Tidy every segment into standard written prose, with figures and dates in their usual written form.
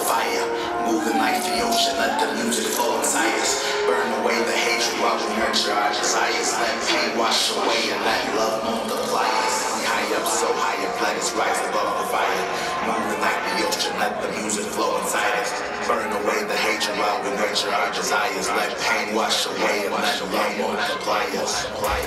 fire. Moving like the ocean, let the music flow inside us. Burn away the hatred while we nurture our desires. Let pain wash away and let love multiply us. We high up, so high up, let us rise above the fire. Moving like the ocean, let the music flow inside us. Burn away the hatred while we nurture our desires. Let pain wash away and let love multiply us.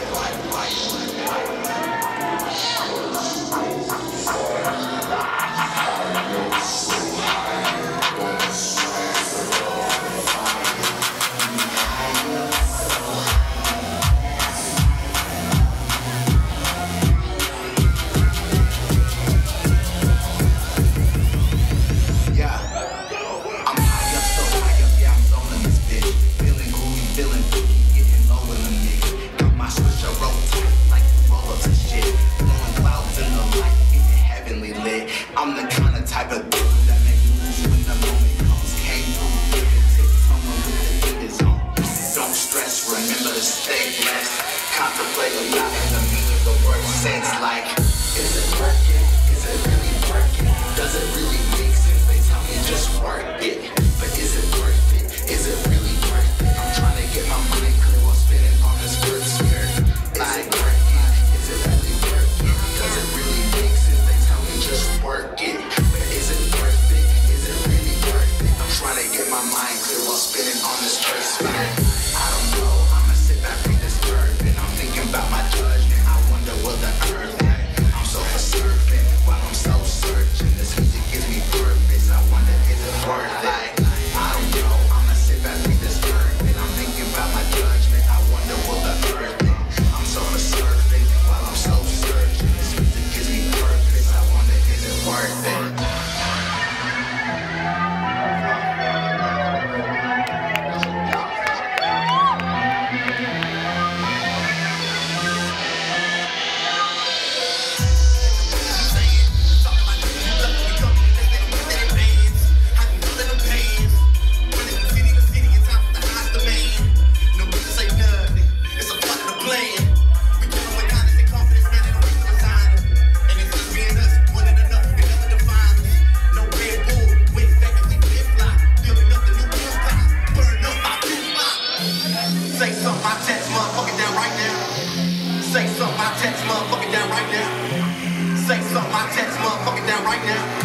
I'm the kind of type of dude that make moves when the moment comes. Came through, you can take someone with the fingers on. Don't stress, remember to stay blessed. Contemplate a lot in the meaning of the word sense. Like, is it working? Is it really working? Does it really make sense? They tell me just work it. But is it worth it? Is it really worth it? I'm trying to get my mind clear while spinning on this word skirt. Is it working? Is it really working? Does it really make sense? They tell me just work it. But is it worth it? Is it really worth it? I'm trying to get my mind clear while spinning on this earth sphere. I don't know, I'ma sit back, read this word, and I'm thinking about my judgment. I wonder will the earth end? I'm so surfing while I'm so searching. This music gives me purpose. I wonder is it worth it? I don't know, I'ma sit back, read this word, and I'm thinking about my judgment. I wonder will the earth end? I'm so surfing while I'm so searching. This music gives me purpose. I wonder is it worth it? Say something, my text motherfucking down right now. Say something, my text motherfucking down right now. Say something, my text motherfucking down right now.